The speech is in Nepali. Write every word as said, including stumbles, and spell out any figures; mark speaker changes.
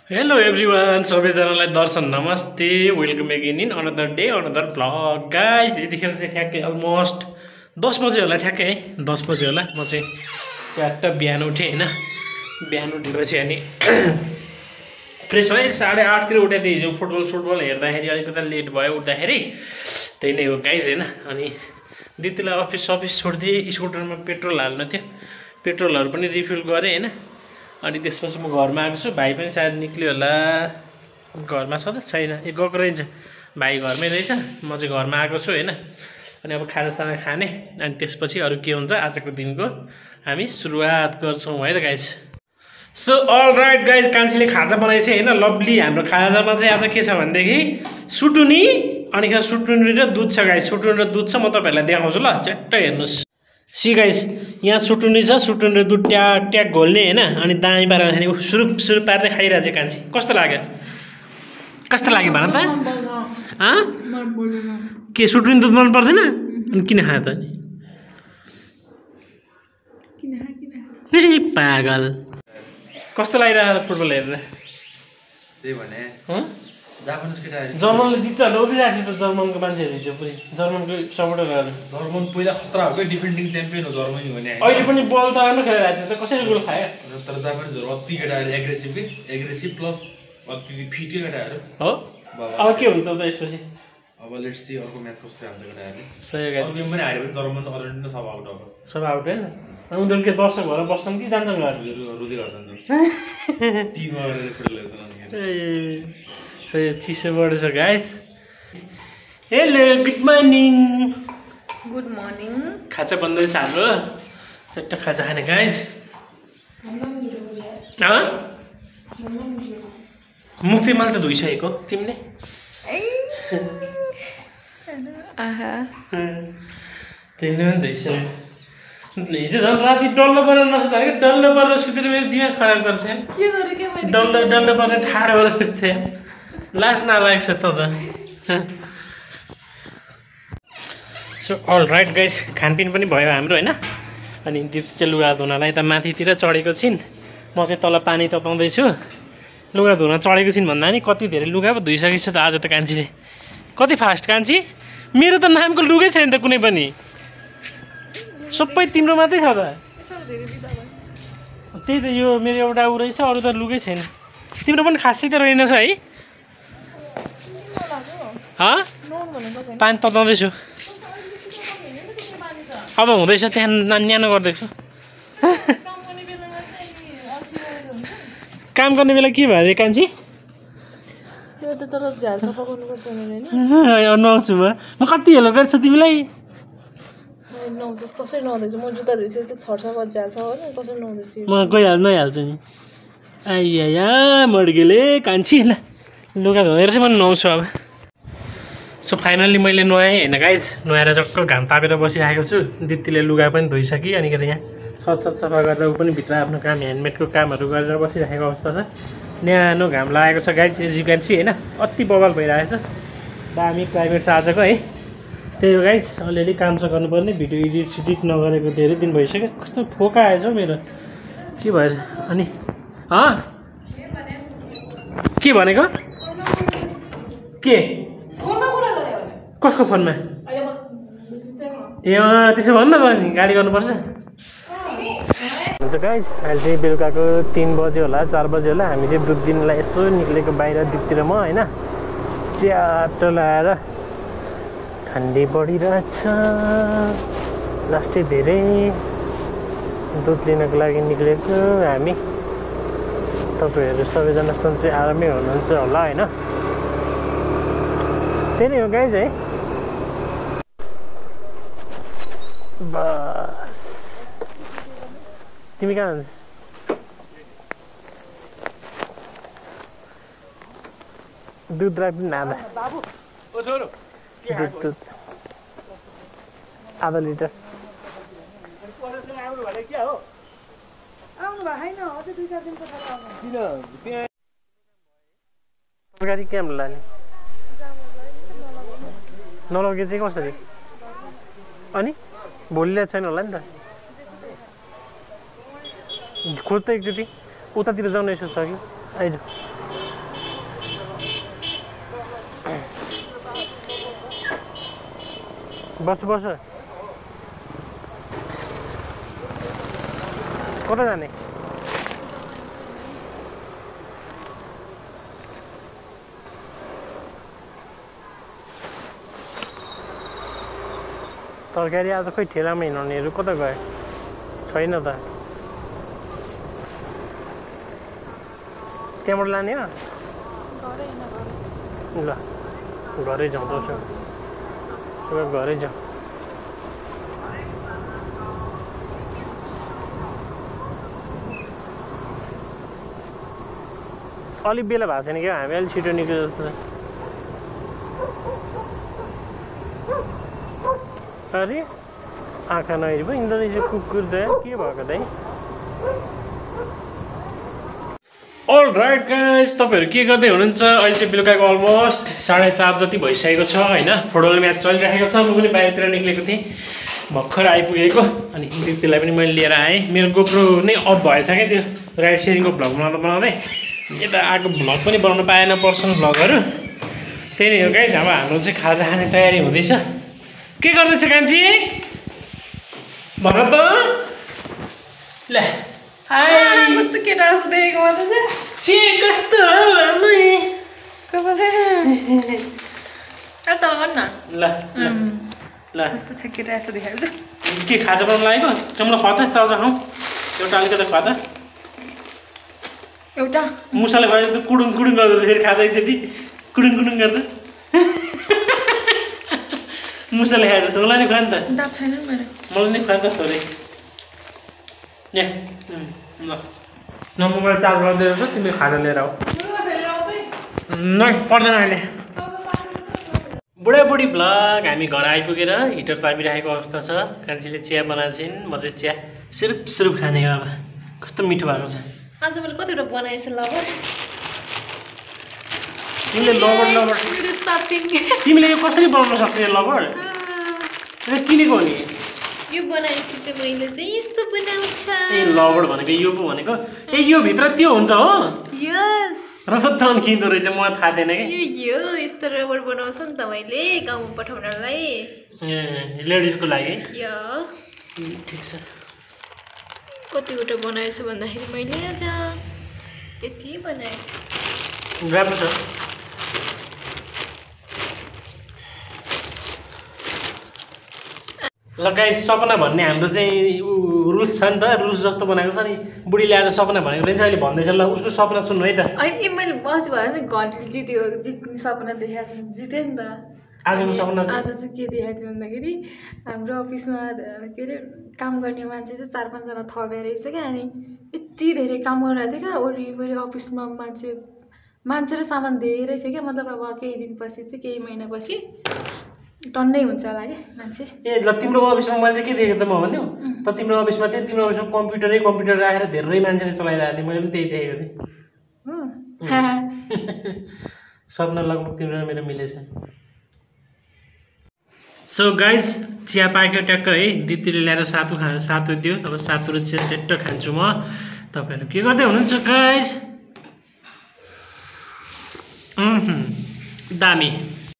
Speaker 1: Hello everyone, सबैजनालाई दर्शन नमस्ते. Welcome again in another day another vlog guys. यतिखेर चाहिँ ठ्याक्कै अलमोस्ट दस बजे होला ठ्याक्कै है दस बजे होला. म चाहिँ च्याट्ट बिहान उठेँ होइन. बिहान उठेपछि अनि फ्रेस भएँ. साढे आठतिर उठेँ थिएँ हिजो फुटबल फुटबल हेर्दाखेरि अलिकति लेट भयो उठ्दाखेरि. त्यही नै हो गाइस होइन. अनि दिदीलाई अफिस सफिस छोडिदिएँ. स्कुटरमा पेट्रोल हाल्नु थियो. पेट्रोलहरू पनि रिफिल गरेँ होइन. अनि त्यसपछि म घरमा आएको छु. भाइ पनि सायद निक्ल्यो होला. घरमा छ त छैन? ए गएको रहेछ. भाइ घरमै रहेछ. म चाहिँ घरमा आएको छु होइन. अनि अब खानासाना खाने अनि त्यसपछि अरू के हुन्छ आजको दिनको हामी सुरुवात गर्छौँ है त guys. So all right guys, कान्छीले खाजा बनाएछ होइन. लभली. हाम्रो खाजामा चाहिँ आज के छ भनेदेखि सुटुनी अनि खेरि सुटुनी र दुध छ गाइस. सुटुनी र दुध छ. म तपाईँहरूलाई देखाउँछु ल. चट्ट हेर्नुहोस्. सी गाइस, यहाँ सुटुनी छ. सुटुनी र दुध ट्याक ट्याक घोल्ने होइन. अनि दामी पारेर खाने. सुरुप सुरुप पार्दै खाइरहेको छ कान्छी. कस्तो लाग्यो कस्तो लाग्यो भन त? के सुटुनी दुध मन पर्दैन? अनि किन खायो त? नि पागल. कस्तो लागिरहेको फुटबल हेरेर?
Speaker 2: त्यही भने जापानिज केटाहरु
Speaker 1: जर्मनले जित्छ होला. उभिरहेको थियो त जर्मनको मान्छेहरू हिजो पुरै. जर्मनको सपोर्टरहरू.
Speaker 2: जर्मन पहिला खतरा हो के, डिफेन्डिङ च्याम्पियन हो जर्मनी भने.
Speaker 1: अहिले पनि बल त राम्रो खेलिरहेको थियो त. कसरी गोल खायो?
Speaker 2: तर जापानिजहरु अति केटाहरु एग्रेसिभ के एग्रेसिभ प्लस अति फिट केटाहरु
Speaker 1: हो. अब के हुन्छ त यसपछि?
Speaker 2: अब लेट्स सी अर्को म्याच कस्तो हुन्छ केटाहरुले.
Speaker 1: सही गाइस.
Speaker 2: अर्को गेम पनि हार्यो भने जर्मन र अर्जेन्टिना सब आउट हो.
Speaker 1: सब आउट हैन. उनीहरु के दर्शक भएर बस्छन् कि जान्छन् घरहरू
Speaker 2: रुदी गर्छन् त. टिममा रेफरी ल्याउँछन् अनि. ए
Speaker 1: सही चिसो बढ्छ guys. Hello good morning.
Speaker 3: Good morning.
Speaker 1: खाजा बन्दैछ हाम्रो. चट्ट खाजा खाने गाइस. अँ मुक्ति माल त धोइसकेको तिमीले?
Speaker 3: आहा
Speaker 1: तिमीले पनि धोइसक्यो. हिजो झन् राति डल्लो परेर नसुत्दा कि डल्लो परेर सुतेर मेरो दिमाग खराब गर्थ्यो.
Speaker 3: के गरे के मैले?
Speaker 1: डल्लो डल्लो परेर ठाडो भएर सुत्थेँ. लास्ट नलागेको छ त त. सो अल राइट गाइस, खानपिन पनि भयो हाम्रो होइन. अनि दिदी चाहिँ लुगा धुनलाई त माथितिर चढेको छिन्. म चाहिँ तल पानी तताउँदैछु. लुगा धुन चढेको छिन् भन्दा नि कति धेरै लुगा पो धुइसकेको छ त आज त कान्छीले. कति फास्ट कान्छी. मेरो त नामको लुगै छैन त कुनै पनि. सबै तिम्रो मात्रै छ त. त्यही त यो मेरो एउटा उ रहेछ. अरू त लुगै छैन. तिम्रो पनि खासै त रहेनछ है. पानी तताउँदैछु. अब हुँदैछ त्यहाँ न्यानो गर्दैछु. काम गर्ने बेला के भयो अरे कान्छी? नआउँछु म. म कति हेलो गर्छु तिमीलाई. म गइहाल्छु नहाल्छु नि. आइया मर्गेले कान्छी. ल लुगा धोएर चाहिँ म नुहाउँछु अब. सो फाइनल्ली मैले नुहाएँ होइन गाइज. नुहाएर चक्क घाम तापेर बसिरहेको छु. दिदीले लुगा पनि धोइसकेँ. अनि यहाँ छत छत सफा गरेर ऊ पनि भित्र आफ्नो काम ह्यान्डमेडको कामहरू गरेर बसिरहेको अवस्था छ. न्यानो घाम लागेको छ guys. As you can see होइन. अति बवाल भइरहेको छ. दामी क्लाइमेट छ आजको है. त्यही हो गाइज. अलिअलि काम छ गर्नुपर्ने. भिडियो एडिट सिडिट नगरेको धेरै दिन भइसक्यो. कस्तो फोका आएछ हौ मेरो. के भएछ अनि? अँ के भनेको? के कसको फोनमा? ए अँ त्यसो भन्नु न त नि. गाली गर्नुपर्छ. हुन्छ गाइज, अहिले चाहिँ बेलुकाको तिन बजे होला चार बजे होला. हामी चाहिँ दुध दिनलाई यसो निक्लेको बाहिर दिदीतिर म होइन. च्याटो लगाएर ठन्डी बढिरहेछ. लास्टै धेरै दुध लिनको लागि निक्लेको हामी. तपाईँहरू सबैजना सन्चै आरामै हुनुहुन्छ होला होइन. त्यही नै हो गाइज है. बस तिमी कहाँ हुन्छ? दुध राख्दिन आधा. दुध दुध आधा लिटर. गाडी क्याम्प लाने नलगे चाहिँ कसरी? अनि भोलि छैन होला नि त. खोज त एकचोटि उतातिर जानु यसो छ कि आइज बस बस कता जाने तरकारी आज खोइ ठेलामा हिँड्नेहरू कता गए छैन त त्यहाँबाट लाने हो ल घरै जाउँ त घरै जाउँ अलिक बेला भएको छैन क्या हामी अलिक छिटो निक्ल्यो जस्तो छ अरे आँखा नहेरी पो यिनीहरू चाहिँ कुकुर दाइ के भएको दाइ अल राइट गाइस तपाईँहरू के गर्दै हुनुहुन्छ अहिले चाहिँ बेलुकाको अलमोस्ट साढे चार जति भइसकेको छ होइन फुटबल म्याच चलिरहेको छ म पनि बाहिरतिर निक्लेको थिएँ भर्खर आइपुगेको अनि त्यसलाई पनि मैले लिएर आएँ मेरो गोप्रो नै अफ भएछ क्या त्यो राइड सेयरिङको भ्लग बनाउँदा बनाउँदै यता आएको भ्लग पनि बनाउनु पाएन पर्सनल भ्लगहरू त्यही नै हो गाइस अब हाम्रो चाहिँ खाजा खाने तयारी हुँदैछ के गर्दैछ कान्छी भन त ल
Speaker 3: कस्तो केटा जस्तो देखेको म त
Speaker 1: छि कस्तो हो आमै
Speaker 3: कपाले कता गर्न न
Speaker 1: ल ल
Speaker 3: कस्तो छ केटा जस्तो देखाएको छ
Speaker 1: के खाजा बनाउनु लागेको तिमीलाई खुवा त चाउचा खाउँ एउटा अलिकति खुवा त
Speaker 3: एउटा
Speaker 1: मुसाले खुवाइ त कुडुङ कुडुङ गर्दैछ फेरि खाँदा एकचोटि कुडुङ कुडुङ गर्दा मुसाले खाएर तँलाई नै खुवा नि त
Speaker 3: दाप छैन मेरो
Speaker 1: मलाई नै खुवा त थोरै ए ल न मोबाइल चार्ज गर्दै रहेछ तिमीले खाजा लिएर आऊ न पर्दैन अहिले बुढाबुढी भ्लग हामी घर आइपुगेर हिटर तापिरहेको अवस्था छ कान्छीले चिया बनाएको छिन् म चाहिँ चिया सिरुप सिरुप खाने हो अब कस्तो मिठो भएको छ
Speaker 3: आज मैले कतिवटा बनाएछ लबर
Speaker 1: तिमीले लबर लबर तिमीले यो कसरी बनाउन सक्छ यो लबर किनेको हो नि
Speaker 3: यो बनाएपछि चाहिँ मैले चाहिँ यस्तो बनाउँछ
Speaker 1: ए लबर भनेको यो पो भनेको ए यो भित्र त्यो हुन्छ हो
Speaker 3: यस
Speaker 1: रबर त किन्दो रहेछ म थाहा थिएन कि
Speaker 3: यो यो यस्तो रबर बनाउँछ नि त मैले गाउँमा पठाउनलाई
Speaker 1: ए लेडिजको लागि
Speaker 3: यो
Speaker 1: ठिक छ
Speaker 3: कतिवटा बनाएछ भन्दाखेरि मैले आज यति बनाएछु
Speaker 1: राम्रो छ ल गाइस सपना भन्ने हाम्रो चाहिँ रुल्स छ नि त रुल्स जस्तो बनाएको छ नि बुढीले आज सपना भनेको रहेछ अहिले भन्दैछ ल उसको सपना सुन्नु है त
Speaker 3: अहिले मैले बस्ती भयो भने घन्टी जित्यो जित्ने सपना देखाएको जितेँ नि त
Speaker 1: आजको सपना
Speaker 3: आज चाहिँ के देखाएको थियो भन्दाखेरि हाम्रो अफिसमा के अरे काम गर्ने मान्छे चाहिँ चार पाँचजना थपेर रहेछ क्या अनि यति धेरै काम गरिरहेको थियो क्या वरिपरि अफिसमा मान्छे मान्छे र सामान धेरै थियो क्या मतलब अब केही दिनपछि चाहिँ केही महिनापछि टन्नै हुन्छ होला क्या मान्छे
Speaker 1: ए ल तिम्रो अफिसमा मैले चाहिँ के देखेको त म भन्दिउ त तिम्रो अफिसमा थियो तिम्रो अफिसमा कम्प्युटरै कम्प्युटर राखेर धेरै मान्छेले चलाइरहेको थिएँ मैले पनि त्यही देखेको थिएँ सपना लगभग तिम्रो मेरो मिलेछ सो गाइज चिया पाक्यो ट्याक्क है दिदीले ल्याएर सातु खा सातु दियो अब सातु र चिया ट्याक्क खान्छु म तपाईँहरू के गर्दै हुनुहुन्छ गाइज दामी